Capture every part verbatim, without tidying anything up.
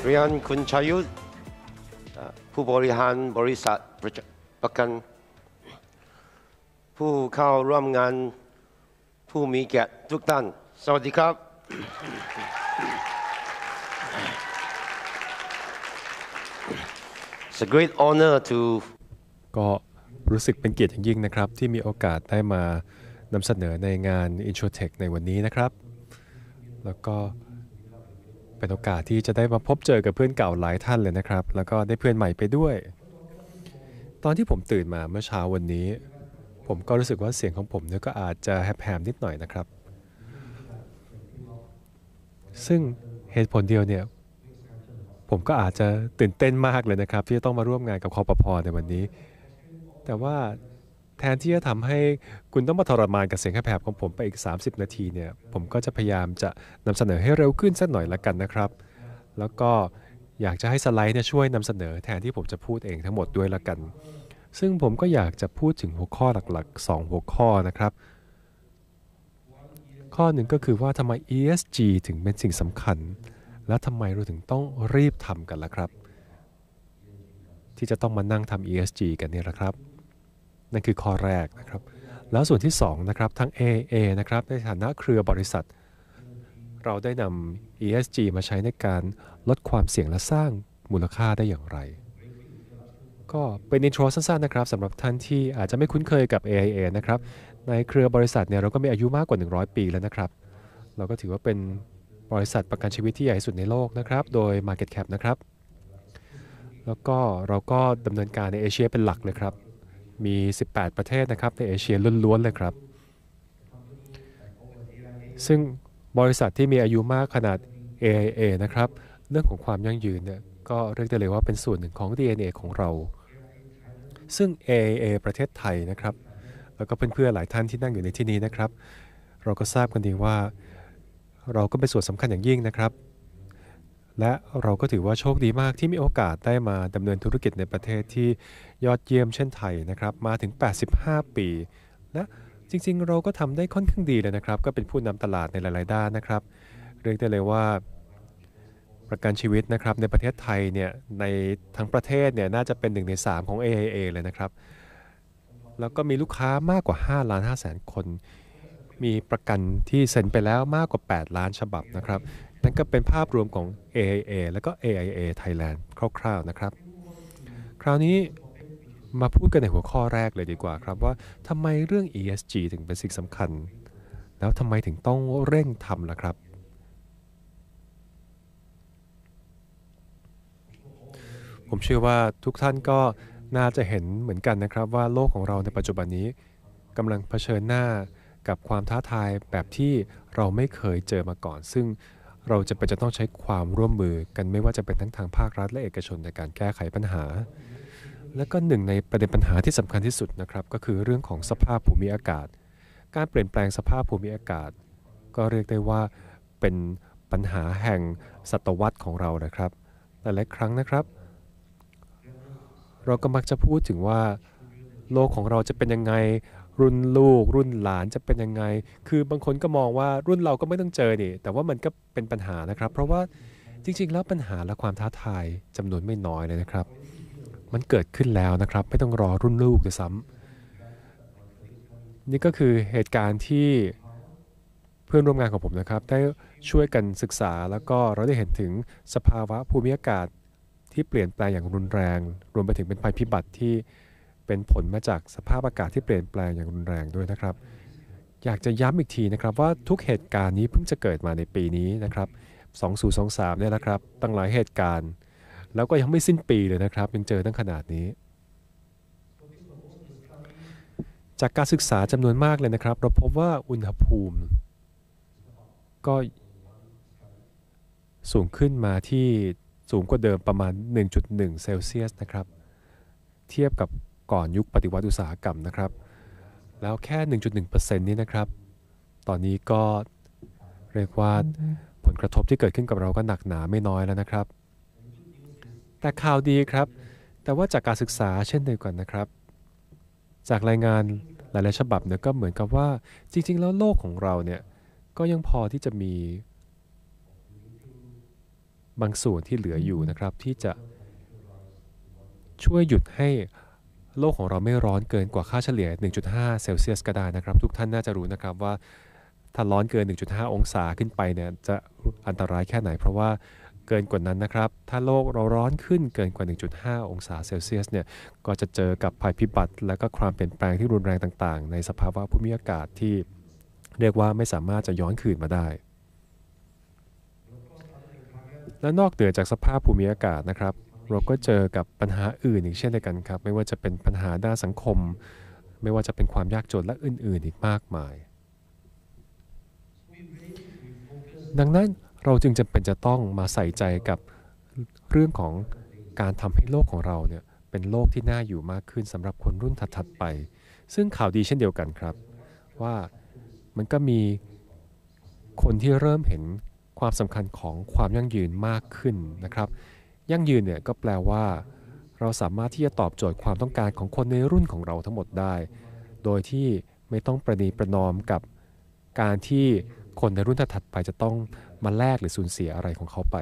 เรียนคุณชยุทธผู้บริหารบริษัทประกันผู้เข้าร่วมงานผู้มีเกียรติทุกท่านสวัสดีครับ It's a great honor to ก็รู้สึกเป็นเกียรติอย่างยิ่งนะครับที่มีโอกาสได้มานำเสนอในงาน Introtech ในวันนี้นะครับแล้วก็เป็นโอกาสที่จะได้มาพบเจอกับเพื่อนเก่าหลายท่านเลยนะครับแล้วก็ได้เพื่อนใหม่ไปด้วยตอนที่ผมตื่นมาเมื่อเช้าวันนี้ผมก็รู้สึกว่าเสียงของผมเนี่ยก็อาจจะแหบๆนิดหน่อยนะครับซึ่งเหตุผลเดียวเนี่ยผมก็อาจจะตื่นเต้นมากเลยนะครับที่จะต้องมาร่วมงานกับคปภ.ในวันนี้แต่ว่าแทนที่จะทำให้คุณต้องมาทรมานกับเสียงแหบๆของผมไปอีกสามสิบนาทีเนี่ยผมก็จะพยายามจะนำเสนอให้เร็วขึ้นสักหน่อยละกันนะครับแล้วก็อยากจะให้สไลด์เนี่ยช่วยนำเสนอแทนที่ผมจะพูดเองทั้งหมดด้วยละกันซึ่งผมก็อยากจะพูดถึงหัวข้อหลักๆสองหัวข้อนะครับข้อหนึ่งก็คือว่าทำไม อี เอส จี ถึงเป็นสิ่งสำคัญและทำไมเราถึงต้องรีบทำกันล่ะครับที่จะต้องมานั่งทำ อี เอส จี กันนี่แหละครับนั่นคือข้อแรกนะครับแล้วส่วนที่สองนะครับทั้ง เอ เอ นะครับในฐานะเครือบริษัทเราได้นำ อี เอส จี มาใช้ในการลดความเสี่ยงและสร้างมูลค่าได้อย่างไรก็เป็นอินโทรสั้นๆนะครับสำหรับท่านที่อาจจะไม่คุ้นเคยกับ เอ ไอ เอ นะครับในเครือบริษัทเนี่ยเราก็มีอายุมากกว่าหนึ่งร้อยปีแล้วนะครับเราก็ถือว่าเป็นบริษัทประกันชีวิตที่ใหญ่ที่สุดในโลกนะครับโดย Market Cap นะครับแล้วก็เราก็ดำเนินการในเอเชียเป็นหลักเลยครับมีสิบแปดประเทศนะครับในเอเชียล้วนๆเลยครับซึ่งบริษัทที่มีอายุมากขนาด เอ ไอ เอ นะครับเรื่องของความยั่งยืนเนี่ยก็เรียกได้เลยว่าเป็นส่วนหนึ่งของ ดี เอ็น เอ ของเราซึ่ง เอ ไอ เอ ประเทศไทยนะครับแล้วก็เพื่อนๆหลายท่านที่นั่งอยู่ในที่นี้นะครับเราก็ทราบกันดีว่าเราก็เป็นส่วนสำคัญอย่างยิ่งนะครับและเราก็ถือว่าโชคดีมากที่มีโอกาสได้มาดำเนินธุรกิจในประเทศที่ยอดเยี่ยมเช่นไทยนะครับมาถึงแปดสิบห้าปีและจริงๆเราก็ทำได้ค่อนข้างดีเลยนะครับก็เป็นผู้นำตลาดในหลายๆด้านนะครับเรียกได้เลยว่าประกันชีวิตนะครับในประเทศไทยเนี่ยในทั้งประเทศเนี่ยน่าจะเป็นหนึ่งในสามของ เอ ไอ เอ เลยนะครับแล้วก็มีลูกค้ามากกว่าห้าล้านห้าแสนคนมีประกันที่เซ็นไปแล้วมากกว่าแปดล้านฉบับนะครับนั่นก็เป็นภาพรวมของ เอ ไอ เอ และก็ เอ ไอ เอ Thailand คร่าวๆนะครับคราวนี้มาพูดกันในหัวข้อแรกเลยดีกว่าครับว่าทำไมเรื่อง อี เอส จี ถึงเป็นสิ่งสำคัญแล้วทำไมถึงต้องเร่งทำล่ะครับผมเชื่อว่าทุกท่านก็น่าจะเห็นเหมือนกันนะครับว่าโลกของเราในปัจจุบันนี้กำลังเผชิญหน้ากับความท้าทายแบบที่เราไม่เคยเจอมาก่อนซึ่งเราจะเป็นจะต้องใช้ความร่วมมือกันไม่ว่าจะเป็นทั้งทางภาครัฐและเอกชนในการแก้ไขปัญหาและก็หนึ่งในประเด็นปัญหาที่สำคัญที่สุดนะครับก็คือเรื่องของสภาพภูมิอากาศการเปลี่ยนแปลงสภาพภูมิอากาศก็เรียกได้ว่าเป็นปัญหาแห่งศตวรรษของเรานะครับหลายๆครั้งนะครับเราก็มักจะพูดถึงว่าโลกของเราจะเป็นยังไงรุ่นลูกรุ่นหลานจะเป็นยังไงคือบางคนก็มองว่ารุ่นเราก็ไม่ต้องเจอนี่แต่ว่ามันก็เป็นปัญหานะครับเพราะว่าจริงๆแล้วปัญหาและความท้าทายจำนวนไม่น้อยเลยนะครับมันเกิดขึ้นแล้วนะครับไม่ต้องรอรุ่นลูกด้วยซ้ำนี่ก็คือเหตุการณ์ที่เพื่อนร่วมงานของผมนะครับได้ช่วยกันศึกษาแล้วก็เราได้เห็นถึงสภาวะภูมิอากาศที่เปลี่ยนแปลงอย่างรุนแรงรวมไปถึงเป็นภัยพิบัติที่เป็นผลมาจากสภาพอากาศที่เปลี่ยนแปลงอย่างรุนแรงด้วยนะครับอยากจะย้ำอีกทีนะครับว่าทุกเหตุการณ์นี้เพิ่งจะเกิดมาในปีนี้นะครับสองพันยี่สิบสามเนี่ยนะครับตั้งหลายเหตุการณ์แล้วก็ยังไม่สิ้นปีเลยนะครับยังเจอตั้งขนาดนี้จากการศึกษาจำนวนมากเลยนะครับเราพบว่าอุณหภูมิก็สูงขึ้นมาที่สูงกว่าเดิมประมาณ หนึ่งจุดหนึ่ง เซลเซียสนะครับเทียบกับก่อนยุคปฏิวัติอุตสาหกรรมนะครับแล้วแค่ หนึ่งจุดหนึ่งเปอร์เซ็นต์ นี้นะครับตอนนี้ก็เรียกว่าผลกระทบที่เกิดขึ้นกับเราก็หนักหนาไม่น้อยแล้วนะครับแต่ข่าวดีครับแต่ว่าจากการศึกษาเช่นเดียวกันนะครับจากรายงานหลายๆฉบับเนี่ยก็เหมือนกับว่าจริงๆแล้วโลกของเราเนี่ยก็ยังพอที่จะมีบางส่วนที่เหลืออยู่นะครับที่จะช่วยหยุดให้โลกของเราไม่ร้อนเกินกว่าค่าเฉลี่ย หนึ่งจุดห้า เซลเซียสก็ได้นะครับทุกท่านน่าจะรู้นะครับว่าถ้าร้อนเกิน หนึ่งจุดห้า องศาขึ้นไปเนี่ยจะอันตรายแค่ไหนเพราะว่าเกินกว่านั้นนะครับถ้าโลกเราร้อนขึ้นเกินกว่า หนึ่งจุดห้า องศาเซลเซียสเนี่ยก็จะเจอกับภัยพิบัติและก็ความเปลี่ยนแปลงที่รุนแรงต่างๆในสภาวะภูมิอากาศที่เรียกว่าไม่สามารถจะย้อนคืนมาได้และนอกเหนือจากสภาพภูมิอากาศนะครับเราก็เจอกับปัญหาอื่นอีกเช่นเดียวกันครับไม่ว่าจะเป็นปัญหาด้านสังคมไม่ว่าจะเป็นความยากจนและอื่นๆอีกมากมายดังนั้นเราจึงจำเป็นจะต้องมาใส่ใจกับเรื่องของการทำให้โลกของเราเนี่ยเป็นโลกที่น่าอยู่มากขึ้นสำหรับคนรุ่นถัดๆไปซึ่งข่าวดีเช่นเดียวกันครับว่ามันก็มีคนที่เริ่มเห็นความสำคัญของความยั่งยืนมากขึ้นนะครับยั่งยืนเนี่ยก็แปลว่าเราสามารถที่จะตอบโจทย์ความต้องการของคนในรุ่นของเราทั้งหมดได้โดยที่ไม่ต้องประนีประนอมกับการที่คนในรุ่นถัดๆไปจะต้องมาแลกหรือสูญเสียอะไรของเขาไป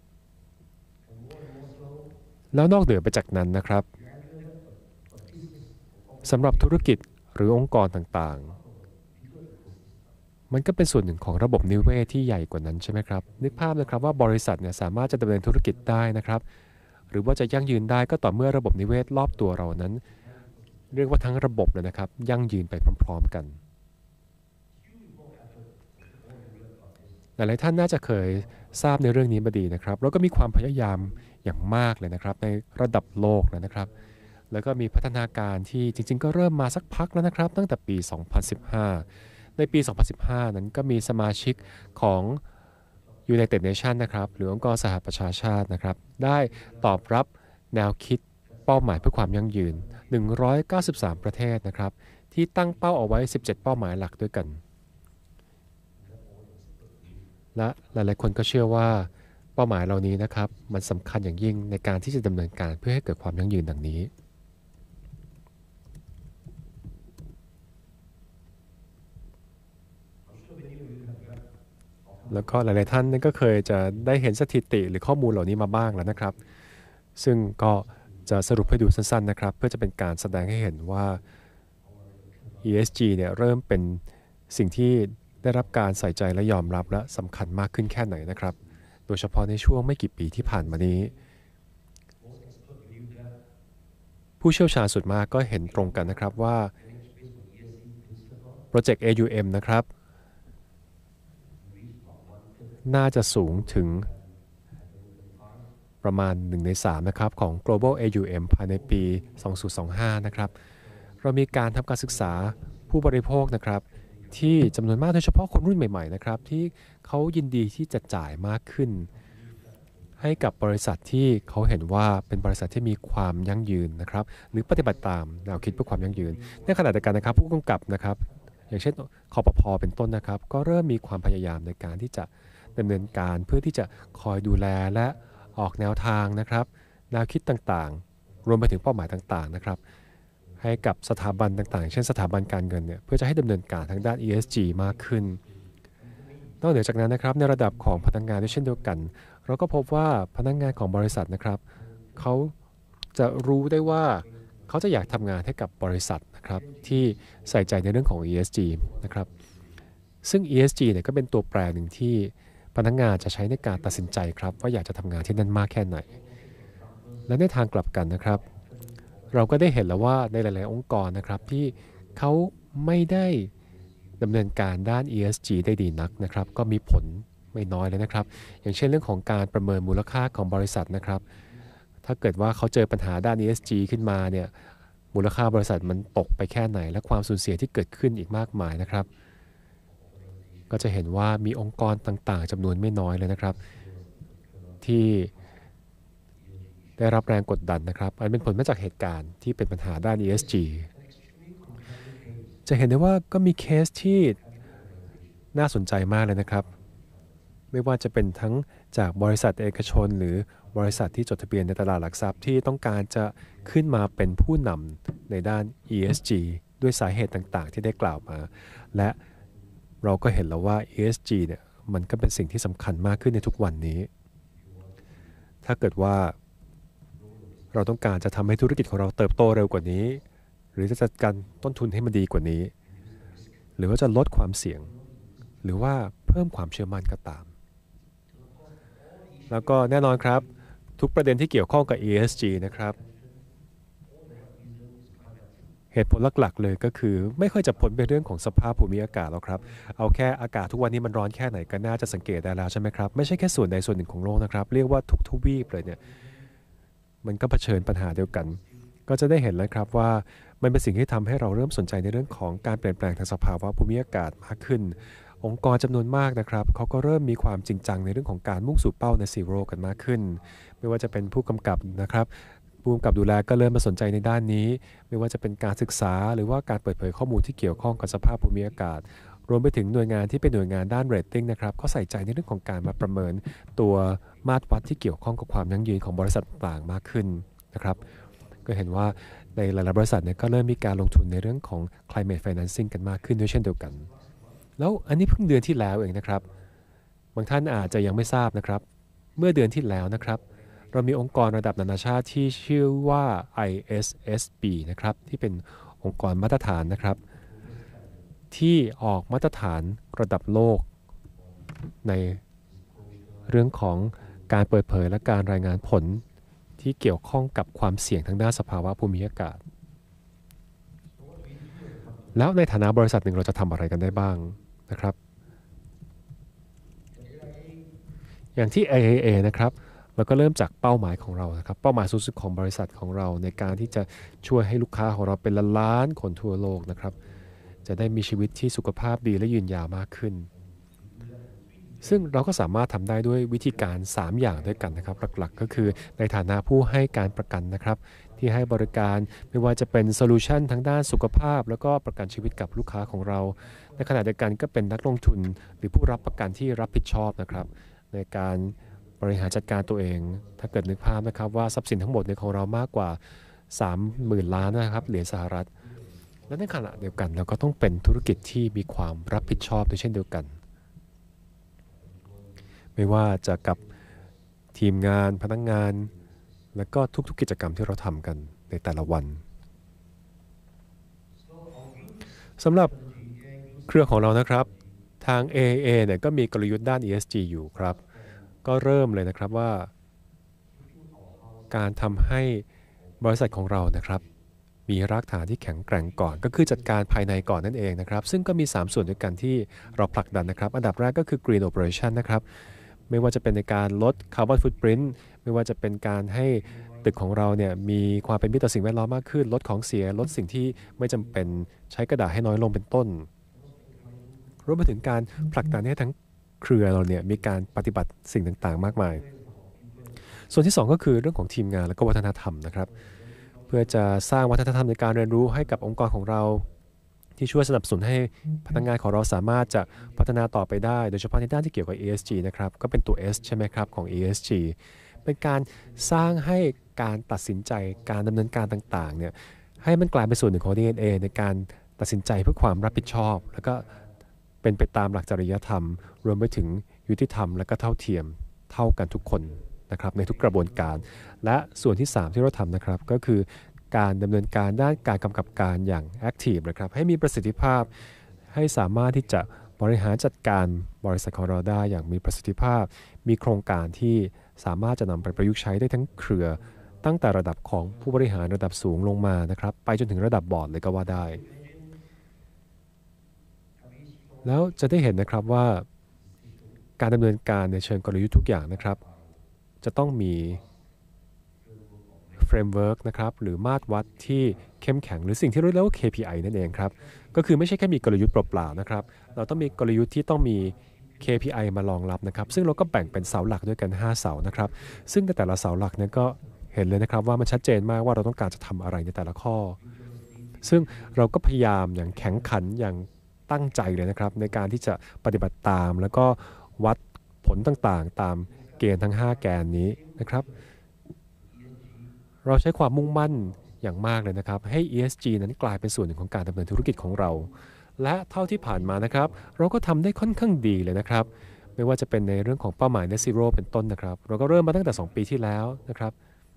แล้วนอกเหนือไปจากนั้นนะครับสำหรับธุรกิจหรือองค์กรต่างๆมันก็เป็นส่วนหนึ่งของระบบนิเวศที่ใหญ่กว่านั้นใช่ไหมครับนึกภาพนะครับว่าบริษัทเนี่ยสามารถจะดำเนินธุรกิจได้นะครับหรือว่าจะยั่งยืนได้ก็ต่อเมื่อระบบนิเวศรอบตัวเรานั้นเรียกว่าทั้งระบบเลยนะครับยั่งยืนไปพร้อมๆกันหลายๆท่านน่าจะเคยทราบในเรื่องนี้มาดีนะครับแล้วก็มีความพยายามอย่างมากเลยนะครับในระดับโลกนะครับแล้วก็มีพัฒนาการที่จริงๆก็เริ่มมาสักพักแล้วนะครับตั้งแต่ปี สองพันสิบห้า ในปี สองพันสิบห้า นั้นก็มีสมาชิกของ United Nations นะครับหรือองค์กรสหประชาชาตินะครับได้ตอบรับแนวคิดเป้าหมายเพื่อความยั่งยืนหนึ่งร้อยเก้าสิบสามประเทศนะครับที่ตั้งเป้าเอาไว้สิบเจ็ดเป้าหมายหลักด้วยกันและหลายๆคนก็เชื่อว่าเป้าหมายเหล่านี้นะครับมันสำคัญอย่างยิ่งในการที่จะดำเนินการเพื่อให้เกิดความยั่งยืนดังนี้แล้วก็หลายๆท่านก็เคยจะได้เห็นสถิติหรือข้อมูลเหล่านี้มาบ้างแล้วนะครับซึ่งก็จะสรุปให้ดูสั้นๆนะครับเพื่อจะเป็นการแสดงให้เห็นว่า อี เอส จี เนี่ยเริ่มเป็นสิ่งที่ได้รับการใส่ใจและยอมรับและสำคัญมากขึ้นแค่ไหนนะครับโดยเฉพาะในช่วงไม่กี่ปีที่ผ่านมานี้ผู้เชี่ยวชาญส่วนมากก็เห็นตรงกันนะครับว่าโปรเจกต์ เอ ยู เอ็ม นะครับน่าจะสูงถึงประมาณหนึ่งในสามนะครับของ Global เอ ยู เอ็ม ภายในปี สองพันยี่สิบห้า นะครับเรามีการทำการศึกษาผู้บริโภคนะครับที่จำนวนมากโดยเฉพาะคนรุ่นใหม่ๆนะครับที่เขายินดีที่จะจ่ายมากขึ้นให้กับบริษัทที่เขาเห็นว่าเป็นบริษัทที่มีความยั่งยืนนะครับหรือปฏิบัติตามแนวคิดเพื่อความยั่งยืนในขณะเดียวกันนะครับผู้กำกับนะครับอย่างเช่นคปภ.เป็นต้นนะครับก็เริ่มมีความพยายามในการที่จะดำเนินการเพื่อที่จะคอยดูแลและออกแนวทางนะครับแนวคิดต่างๆรวมไปถึงเป้าหมายต่างๆนะครับให้กับสถาบันต่างๆเช่นสถาบันการเงินเนี่ยเพื่อจะให้ดำเนินการทางด้าน อี เอส จี มากขึ้นนอกเหนือจากนั้นนะครับในระดับของพนักงานด้วยเช่นเดียวกันเราก็พบว่าพนักงานของบริษัทนะครับเขาจะรู้ได้ว่าเขาจะอยากทำงานให้กับบริษัทนะครับที่ใส่ใจในเรื่องของ อี เอส จี นะครับซึ่ง อี เอส จี เนี่ยก็เป็นตัวแปรหนึ่งที่พนักงานจะใช้ในการตัดสินใจครับว่าอยากจะทำงานที่นั่นมากแค่ไหนและในทางกลับกันนะครับเราก็ได้เห็นแล้วว่าในหลายๆองค์กรนะครับที่เขาไม่ได้ดำเนินการด้าน อี เอส จี ได้ดีนักนะครับก็มีผลไม่น้อยเลยนะครับอย่างเช่นเรื่องของการประเมินมูลค่าของบริษัทนะครับถ้าเกิดว่าเขาเจอปัญหาด้าน อี เอส จี ขึ้นมาเนี่ยมูลค่าบริษัทมันตกไปแค่ไหนและความสูญเสียที่เกิดขึ้นอีกมากมายนะครับก็จะเห็นว่ามีองค์กรต่างๆจำนวนไม่น้อยเลยนะครับที่ได้รับแรงกดดันนะครับอันเป็นผลมาจากเหตุการณ์ที่เป็นปัญหาด้าน อี เอส จี จะเห็นได้ว่าก็มีเคสที่น่าสนใจมากเลยนะครับไม่ว่าจะเป็นทั้งจากบริษัทเอกชนหรือบริษัทที่จดทะเบียนในตลาดหลักทรัพย์ที่ต้องการจะขึ้นมาเป็นผู้นำในด้าน อี เอส จี ด้วยสาเหตุต่างๆที่ได้กล่าวมาและเราก็เห็นแล้วว่า อี เอส จี เนี่ยมันก็เป็นสิ่งที่สำคัญมากขึ้นในทุกวันนี้ถ้าเกิดว่าเราต้องการจะทำให้ธุรกิจของเราเติบโตเร็วกว่านี้หรือจะจัดการต้นทุนให้มันดีกว่านี้หรือว่าจะลดความเสี่ยงหรือว่าเพิ่มความเชื่อมั่นก็ตามแล้วก็แน่นอนครับทุกประเด็นที่เกี่ยวข้องกับ อี เอส จี นะครับเหตุผลหลักๆเลยก็คือไม่ค่อยจะพ้นไปเรื่องของสภาพภูมิอากาศแล้วครับเอาแค่อากาศทุกวันนี้มันร้อนแค่ไหนก็น่าจะสังเกตได้แล้วใช่ไหมครับไม่ใช่แค่ส่วนใดส่วนหนึ่งของโลกนะครับเรียกว่าทุกทวีปเลยเนี่ยมันก็เผชิญปัญหาเดียวกันก็จะได้เห็นแล้วครับว่ามันเป็นสิ่งที่ทำให้เราเริ่มสนใจในเรื่องของการเปลี่ยนแปลงทางสภาวะภูมิอากาศมากขึ้นองค์กรจำนวนมากนะครับเขาก็เริ่มมีความจริงจังในเรื่องของการมุ่งสู่เป้าในซีโร่กันมากขึ้นไม่ว่าจะเป็นผู้กำกับนะครับผู้กำกับดูแลก็เริ่มมาสนใจในด้านนี้ไม่ว่าจะเป็นการศึกษาหรือว่าการเปิดเผยข้อมูลที่เกี่ยวข้องกับสภาพภูมิอากาศรวมไปถึงหน่วยงานที่เป็นหน่วยงานด้านเรตติ้งนะครับก็ใส่ใจในเรื่องของการมาประเมินตัวมาตรวัดที่เกี่ยวข้องกับความยั่งยืนของบริษัทต่างมากขึ้นนะครับก็เห็นว่าในหลายๆบริษัทเนี่ยก็เริ่มมีการลงทุนในเรื่องของ climate financing กันมากขึ้นด้วยเช่นเดียวกันแล้วอันนี้เพิ่งเดือนที่แล้วเองนะครับบางท่านอาจจะยังไม่ทราบนะครับเมื่อเดือนที่แล้วนะครับเรามีองค์กรระดับนานาชาติที่ชื่อว่า ไอ เอส เอส บี นะครับที่เป็นองค์กรมาตรฐานนะครับที่ออกมาตรฐานระดับโลกในเรื่องของการเปิดเผยและการรายงานผลที่เกี่ยวข้องกับความเสี่ยงทางด้านสภาวะภูมิอากาศแล้วในฐานะบริษัทหนึ่งเราจะทำอะไรกันได้บ้างนะครับอย่างที่ เอ เอ เอ นะครับเราก็เริ่มจากเป้าหมายของเรานะครับเป้าหมายสูงสุดของบริษัทของเราในการที่จะช่วยให้ลูกค้าของเราเป็นล้านๆคนทั่วโลกนะครับจะได้มีชีวิตที่สุขภาพดีและยืนยาวมากขึ้นซึ่งเราก็สามารถทำได้ด้วยวิธีการสามอย่างด้วยกันนะครับหลักๆก็คือในฐานะผู้ให้การประกันนะครับที่ให้บริการไม่ว่าจะเป็นโซลูชันทางด้านสุขภาพแล้วก็ประกันชีวิตกับลูกค้าของเราในขณะเดียวกันก็เป็นนักลงทุนหรือผู้รับประกันที่รับผิดชอบนะครับในการบริหารจัดการตัวเองถ้าเกิดนึกภาพนะครับว่าทรัพย์สินทั้งหมดในของเรามากกว่า สามหมื่น ล้านนะครับเหรียญสหรัฐและในขณะเดียวกันเราก็ต้องเป็นธุรกิจที่มีความรับผิดชอบด้วยเช่นเดียวกันไม่ว่าจะกับทีมงานพนักงานและก็ทุกๆกิจกรรมที่เราทำกันในแต่ละวันสำหรับเครือของเรานะครับทาง เอ เอ เนี่ยก็มีกลยุทธ์ด้าน อี เอส จี อยู่ครับก็เริ่มเลยนะครับว่าการทำให้บริษัทของเรานะครับมีรากฐานที่แข็งแกร่งก่อนก็คือจัดการภายในก่อนนั่นเองนะครับซึ่งก็มีสามส่วนด้วยกันที่เราผลักดันนะครับอันดับแรกก็คือ Green Operation นะครับไม่ว่าจะเป็นในการลด Carbon Footprint ไม่ว่าจะเป็นการให้ตึกของเราเนี่ยมีความเป็นมิตรต่อสิ่งแวดล้อมมากขึ้นลดของเสียลดสิ่งที่ไม่จำเป็นใช้กระดาษให้น้อยลงเป็นต้นรวมไปถึงการผลักดันให้ทั้งเครือเราเนี่ยมีการปฏิบัติสิ่งต่างๆมากมายส่วนที่สองก็คือเรื่องของทีมงานและก็วัฒนธรรมนะครับเพื่อจะสร้างวัฒนธรรมในการเรียนรู้ให้กับองค์กรของเราที่ช่วยสนับสนุนให้พนักงานของเราสามารถจะพัฒนาต่อไปได้โดยเฉพาะในด้านที่เกี่ยวกับ อี เอส จี นะครับก็เป็นตัว S ใช่ไหมครับของ อี เอส จี เป็นการสร้างให้การตัดสินใจการดำเนินการต่างๆเนี่ยให้มันกลายเป็นส่วนหนึ่งของ ดี เอ็น เอ ในการตัดสินใจเพื่อความรับผิดชอบแล้วก็เป็นไปตามหลักจริยธรรมรวมไปถึงยุติธรรมและก็เท่าเทียมเท่ากันทุกคนนะครับในทุกกระบวนการและส่วนที่สามที่เราทำนะครับก็คือการดำเนินการด้านการกำกับการอย่าง Active นะครับให้มีประสิทธิภาพให้สามารถที่จะบริหารจัดการบริษัทของเราได้อย่างมีประสิทธิภาพมีโครงการที่สามารถจะนำไปประยุกต์ใช้ได้ทั้งเครือตั้งแต่ระดับของผู้บริหารระดับสูงลงมานะครับไปจนถึงระดับบอร์ดเลยก็ว่าได้แล้วจะได้เห็นนะครับว่าการดำเนินการในเชิงกลยุทธ์ทุกอย่างนะครับจะต้องมีเฟรมเวิร์กนะครับหรือมาตรวัดที่เข้มแข็งหรือสิ่งที่เรียกว่า เค พี ไอ นั่นเองครับก็คือไม่ใช่แค่มีกลยุทธ์เปล่าๆนะครับเราต้องมีกลยุทธ์ที่ต้องมี เค พี ไอ มารองรับนะครับซึ่งเราก็แบ่งเป็นเสาหลักด้วยกันห้าเสานะครับซึ่งในแต่ละเสาหลักเนี่ยก็เห็นเลยนะครับว่ามันชัดเจนมากว่าเราต้องการจะทำอะไรในแต่ละข้อซึ่งเราก็พยายามอย่างแข็งขันอย่างตั้งใจเลยนะครับในการที่จะปฏิบัติตามแล้วก็วัดผลต่างๆตามเกณฑ์ทั้งห้าแกนนี้นะครับเราใช้ความมุ่งมั่นอย่างมากเลยนะครับให้ อี เอส จี นั้นกลายเป็นส่วนหนึ่งของการดำเนินธุรกิจของเราและเท่าที่ผ่านมานะครับเราก็ทำได้ค่อนข้างดีเลยนะครับไม่ว่าจะเป็นในเรื่องของเป้าหมาย Net Zero เป็นต้นนะครับเราก็เริ่มมาตั้งแต่สองปีที่แล้วนะครับ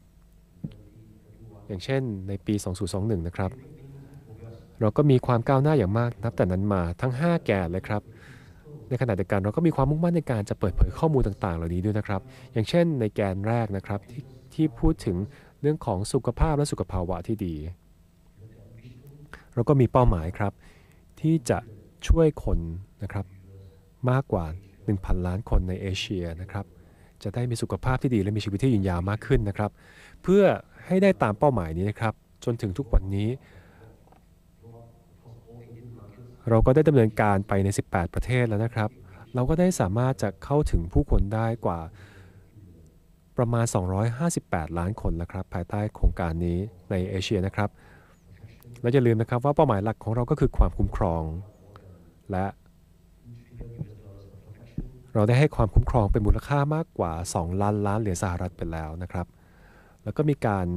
อย่างเช่นในปีสองพันยี่สิบเอ็ดนะครับเราก็มีความก้าวหน้าอย่างมากนับแต่นั้นมาทั้งห้าแกนเลยครับในขณะเดียวกันเราก็มีความมุ่งมั่นในการจะเปิดเผยข้อมูลต่างๆเหล่านี้ด้วยนะครับอย่างเช่นในแกนแรกนะครับที่ที่พูดถึงเรื่องของสุขภาพและสุขภาวะที่ดีเราก็มีเป้าหมายครับที่จะช่วยคนนะครับมากกว่า หนึ่งพัน ล้านคนในเอเชียนะครับจะได้มีสุขภาพที่ดีและมีชีวิตที่ยืนยาวมากขึ้นนะครับเพื่อให้ได้ตามเป้าหมายนี้นะครับจนถึงทุกวันนี้เราก็ได้ดำเนินการไปในสิบแปดประเทศแล้วนะครับเราก็ได้สามารถจะเข้าถึงผู้คนได้กว่าประมาณสองร้อยห้าสิบแปดล้านคนแล้วครับภายใต้โครงการนี้ในเอเชียนะครับและอย่าลืมนะครับว่าเป้าหมายหลักของเราก็คือความคุ้มครองและเราได้ให้ความคุ้มครองเป็นมูลค่ามากกว่าสองล้านล้านเหรียญสหรัฐไปแล้วนะครับแล้วก็มีการ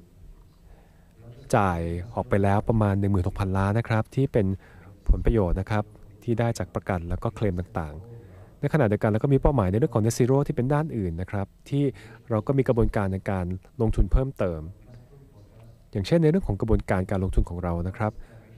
จ่ายออกไปแล้วประมาณ หนึ่งหมื่นหกพัน ล้านนะครับที่เป็นผลประโยชน์นะครับที่ได้จากประกันแล้วก็เคลมต่างๆในขณะเดียวกันแล้วก็มีเป้าหมายในเรื่องของ Net Zero ที่เป็นด้านอื่นนะครับที่เราก็มีกระบวนการในการลงทุนเพิ่มเติมอย่างเช่นในเรื่องของกระบวนการการลงทุนของเรานะครับ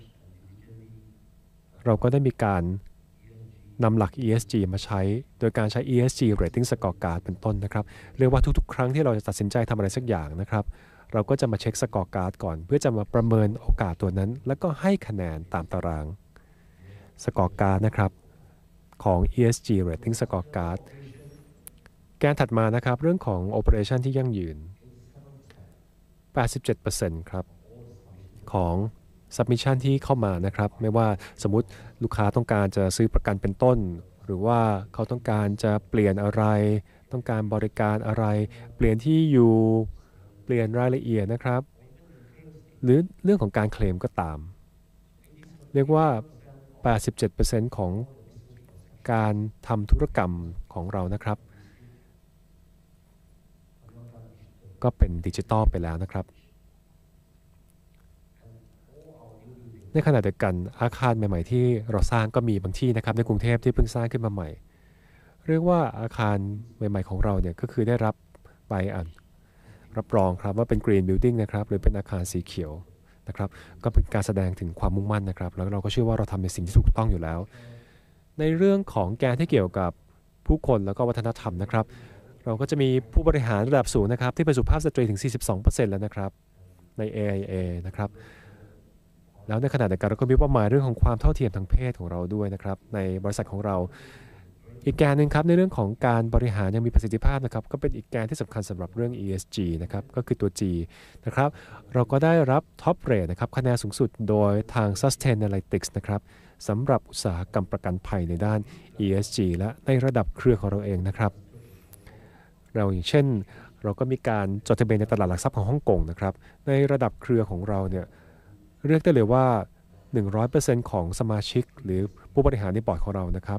เราก็ได้มีการนำหลัก อี เอส จี มาใช้โดยการใช้ อี เอส จี Rating Scorecard เป็นต้นนะครับเรียกว่าทุกๆครั้งที่เราจะตัดสินใจทำอะไรสักอย่างนะครับเราก็จะมาเช็คสกอร์การ์ดก่อนเพื่อจะมาประเมินโอกาสตัวนั้นแล้วก็ให้คะแนนตามตารางสกอร์การ์ดนะครับของ อี เอส จี Rating Scorecard แกนถัดมานะครับเรื่องของ Operation ที่ยั่งยืน แปดสิบเจ็ดเปอร์เซ็นต์ ครับของ Submission ที่เข้ามานะครับไม่ว่าสมมุติลูกค้าต้องการจะซื้อประกันเป็นต้นหรือว่าเขาต้องการจะเปลี่ยนอะไรต้องการบริการอะไรเปลี่ยนที่อยู่เปลี่ยนรายละเอียดนะครับหรือเรื่องของการเคลมก็ตามเรียกว่า แปดสิบเจ็ดเปอร์เซ็นต์ ของการทำธุรกรรมของเรานะครับก็เป็นดิจิตอลไปแล้วนะครับในขณะเดียวกันอาคารใหม่ๆที่เราสร้างก็มีบางที่นะครับในกรุงเทพที่เพิ่งสร้างขึ้นมาใหม่เรียกว่าอาคารใหม่ๆของเราเนี่ยก็คือได้รับใบอนุรับรองครับว่าเป็น Green Building นะครับหรือเป็นอาคารสีเขียวนะครับก็เป็นการแสดงถึงความมุ่งมั่นนะครับแล้วเราก็เชื่อว่าเราทำในสิ่งที่ถูกต้องอยู่แล้วในเรื่องของแกนที่เกี่ยวกับผู้คนแล้วก็วัฒนธรรมนะครับเราก็จะมีผู้บริหารระดับสูงนะครับที่เป็นสุภาพสตรีถึง สี่สิบสองเปอร์เซ็นต์ แล้วนะครับใน เอ ไอ เอ นะครับแล้วในขณะเดียวกันเราก็มีเป้าหมายเรื่องของความเท่าเทียมทางเพศของเราด้วยนะครับในบริษัทของเราอีกแกนหนึ่งครับในเรื่องของการบริหารยังมีประสิทธิภาพนะครับก็เป็นอีกแกนที่สำคัญสำหรับเรื่อง อี เอส จี นะครับก็คือตัว G นะครับเราก็ได้รับท็อปเรทนะครับคะแนนสูงสุดโดยทาง Sustainalytics นะครับสำหรับอุตสาหกรรมประกันภัยในด้าน อี เอส จี และในระดับเครือของเราเองนะครับเราอย่างเช่นเราก็มีการจดทะเบียนในตลาดหลักทรัพย์ของฮ่องกงนะครับในระดับเครือของเราเนี่ยเรียกได้เลยว่า หนึ่งร้อยเปอร์เซ็นต์ ของสมาชิกหรือผู้บริหารในบอร์ดของเรานะครับ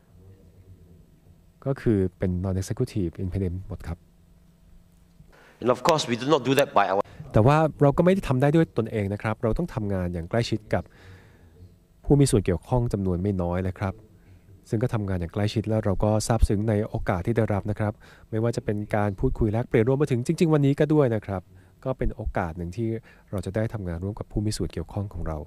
ก็คือเป็น non-executive independent หมดครับ And of course, we do not do that by our แต่ว่าเราก็ไม่ได้ทำได้ด้วยตนเองนะครับเราต้องทำงานอย่างใกล้ชิดกับผู้มีส่วนเกี่ยวข้องจำนวนไม่น้อยเลยครับซึ่งก็ทำงานอย่างใกล้ชิดแล้วเราก็ซาบซึ้งในโอกาสที่ได้รับนะครับไม่ว่าจะเป็นการพูดคุยแลกเปลี่ยนรวมมาถึงจริงๆวันนี้ก็ด้วยนะครับก็เป็นโอกาสหนึ่งที่เราจะได้ทำงานร่วมกับผู้มีส่วนเกี่ยวข้องของเรา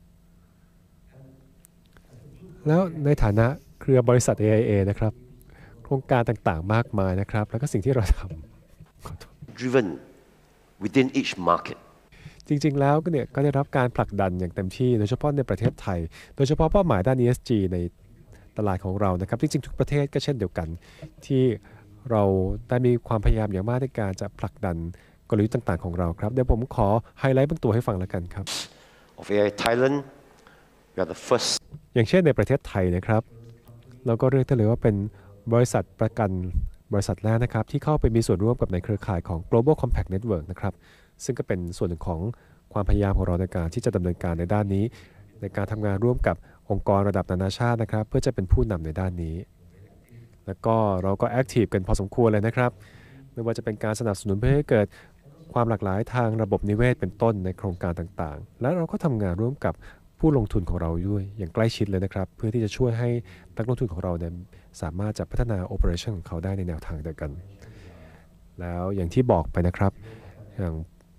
แล้วในฐานะเครือบริษัท เอ ไอ เอ นะครับโครงการต่างๆมากมายนะครับแล้วก็สิ่งที่เราทำ driven within each market. จริงๆแล้วก็เนี่ยก็ได้รับการผลักดันอย่างเต็มที่โดยเฉพาะในประเทศไทยโดยเฉพาะเป้าหมายด้าน อี เอส จี ในตลาดของเรานะครับจริงๆทุกประเทศก็เช่นเดียวกันที่เราได้มีความพยายามอย่างมากในการจะผลักดันกลยุทธ์ต่างๆของเราครับเดี๋ยวผมขอไฮไลท์บางตัวให้ฟังแล้วกันครับ Of เอ ไอ Thailand, we are the first. อย่างเช่นในประเทศไทยนะครับเราก็เรียกได้เลยว่าเป็นบริษัทประกันบริษัทแรกนะครับที่เข้าไปมีส่วนร่วมกับในเครือข่ายของ Global Compact Network นะครับซึ่งก็เป็นส่วนหนึ่งของความพยายามของเราในการที่จะดำเนินการในด้านนี้ในการทำงานร่วมกับองค์กรระดับนานาชาตินะครับเพื่อจะเป็นผู้นำในด้านนี้แล้วก็เราก็แอคทีฟกันพอสมควรเลยนะครับไม่ว่าจะเป็นการสนับสนุนเพื่อให้เกิดความหลากหลายทางระบบนิเวศเป็นต้นในโครงการต่างๆและเราก็ทำงานร่วมกับผู้ลงทุนของเราด้วยอย่างใกล้ชิดเลยนะครับเพื่อที่จะช่วยให้นักลงทุนของเราเนี่ยสามารถจะพัฒนา operation ของเขาได้ในแนวทางเดียวกันแล้วอย่างที่บอกไปนะครับอย่าง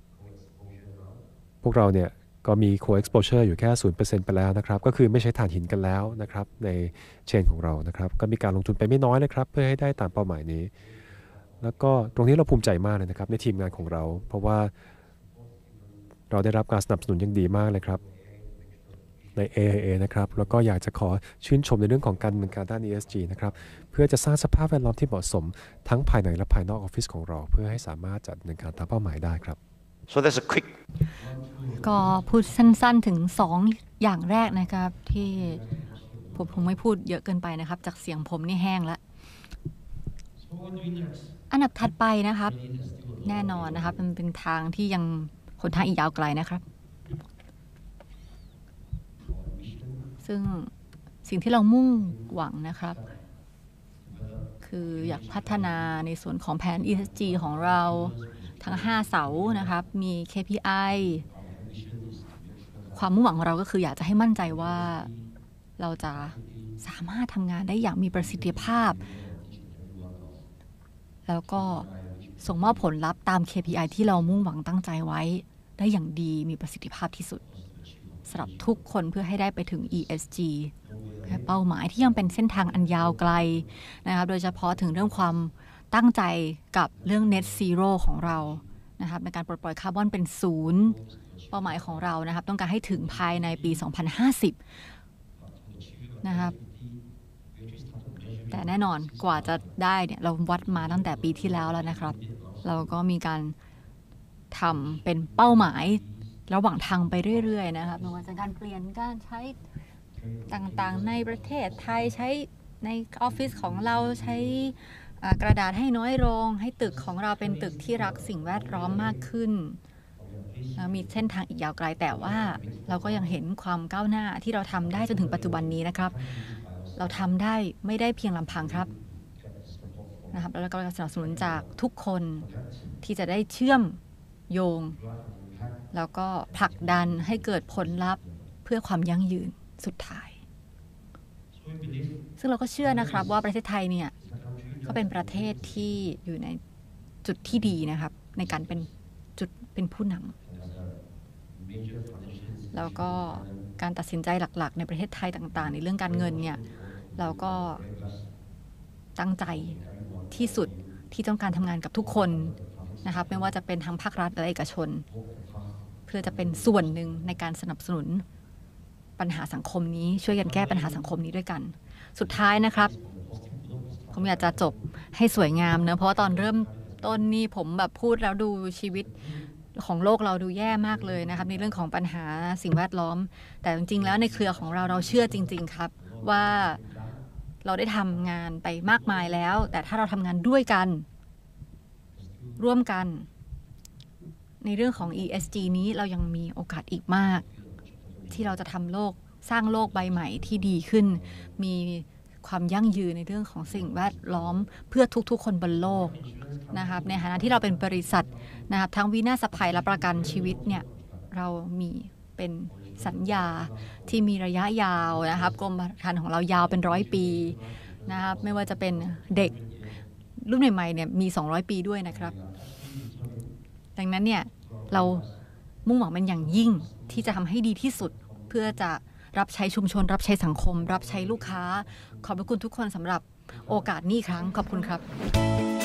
พวกเราเนี่ยก็มี co-exposure อยู่แค่ ศูนย์เปอร์เซ็นต์ ไปแล้วนะครับก็คือไม่ใช้ถ่านหินกันแล้วนะครับในเชนของเรานะครับก็มีการลงทุนไปไม่น้อยนะครับเพื่อให้ได้ตามเป้าหมายนี้แล้วก็ตรงนี้เราภูมิใจมากเลยนะครับในทีมงานของเราเพราะว่าเราได้รับการสนับสนุนอย่างดีมากเลยครับใน เอ ไอ เอ นะครับแล้วก็อยากจะขอชื่นชมในเรื่องของการดำเนินการด้าน อี เอส จี นะครับเพื่อจะสร้างสภาพแวดล้อมที่เหมาะสมทั้งภายในและภายนอกออฟฟิศของเราเพื่อให้สามารถจัดดำเนินการตามเป้าหมายได้ครับ So there's a quick ก็พูดสั้นๆถึงสองอย่างแรกนะครับที่ผมคงไม่พูดเยอะเกินไปนะครับจากเสียงผมนี่แห้งแล้วอันดับถัดไปนะครับแน่นอนนะครับมันเป็นทางที่ยังหนทางอีกยาวไกลนะครับซึ่งสิ่งที่เรามุ่งหวังนะครับคืออยากพัฒนาในส่วนของแผน อี เอส จี ของเราทั้งห้าเสานะครับมี เค พี ไอ ความมุ่งหวังของเราก็คืออยากจะให้มั่นใจว่าเราจะสามารถทำงานได้อย่างมีประสิทธิภาพแล้วก็ส่งมอบผลลัพธ์ตาม เค พี ไอ ที่เรามุ่งหวังตั้งใจไว้ได้อย่างดีมีประสิทธิภาพที่สุดสำหรับทุกคนเพื่อให้ได้ไปถึง อี เอส จี เป้าหมายที่ยังเป็นเส้นทางอันยาวไกลนะครับโดยเฉพาะถึงเรื่องความตั้งใจกับเรื่อง Net Zero ของเรานะครับในการปลดปล่อยคาร์บอนเป็นศูนย์เป้าหมายของเรานะครับต้องการให้ถึงภายในปีสองพันห้าสิบนะครับแต่แน่นอนกว่าจะได้เนี่ยเราวัดมาตั้งแต่ปีที่แล้วแล้วนะครับเราก็มีการทำเป็นเป้าหมายระหว่างทางไปเรื่อยๆนะครับไม่ว่าจะการเปลี่ยนการใช้ต่างๆในประเทศไทยใช้ในออฟฟิศของเราใช้กระดาษให้น้อยลงให้ตึกของเราเป็นตึกที่รักสิ่งแวดล้อมมากขึ้นมีเส้นทางอีกยาวไกลแต่ว่าเราก็ยังเห็นความก้าวหน้าที่เราทำได้จนถึงปัจจุบันนี้นะครับเราทำได้ไม่ได้เพียงลำพังครับนะครับแล้วก็การสนับสนุนจากทุกคนที่จะได้เชื่อมโยงแล้วก็ผลักดันให้เกิดผลลัพธ์เพื่อความยั่งยืนสุดท้ายซึ่งเราก็เชื่อนะครับว่าประเทศไทยเนี่ยก็เป็นประเทศที่อยู่ในจุดที่ดีนะครับในการเป็นจุดเป็นผู้นำแล้วก็การตัดสินใจหลักๆในประเทศไทยต่างๆในเรื่องการเงินเนี่ยเราก็ตั้งใจที่สุดที่ต้องการทำงานกับทุกคนนะครับไม่ว่าจะเป็นทั้งภาครัฐและเอกชนเพื่อจะเป็นส่วนหนึ่งในการสนับสนุนปัญหาสังคมนี้ช่วยกันแก้ปัญหาสังคมนี้ด้วยกันสุดท้ายนะครับผมอยากจะจบให้สวยงามเนอะเพราะว่าตอนเริ่มต้นนี่ผมแบบพูดแล้วดูชีวิตของโลกเราดูแย่มากเลยนะครับในเรื่องของปัญหาสิ่งแวดล้อมแต่จริงๆแล้วในเครือของเราเราเชื่อจริงๆครับว่าเราได้ทำงานไปมากมายแล้วแต่ถ้าเราทำงานด้วยกันร่วมกันในเรื่องของ อี เอส จี นี้เรายังมีโอกาสอีกมากที่เราจะทำโลกสร้างโลกใบใหม่ที่ดีขึ้นมีความยั่งยืนในเรื่องของสิ่งแวดล้อมเพื่อทุกๆคนบนโลกนะครับในฐานะที่เราเป็นบริษัทนะครับทั้งวินาศภัยและประกันชีวิตเนี่ยเรามีเป็นสัญญาที่มีระยะยาวนะครับกรมธรรม์ของเรายาวเป็นร้อยปีนะครับไม่ว่าจะเป็นเด็กรุ่นใหม่ๆเนี่ยมีสองร้อยปีด้วยนะครับดังนั้นเนี่ยเรามุ่งหวังเป็นอย่างยิ่งที่จะทำให้ดีที่สุดเพื่อจะรับใช้ชุมชนรับใช้สังคมรับใช้ลูกค้าขอบพระคุณทุกคนสำหรับโอกาสนี้อีกครั้งขอบคุณครับ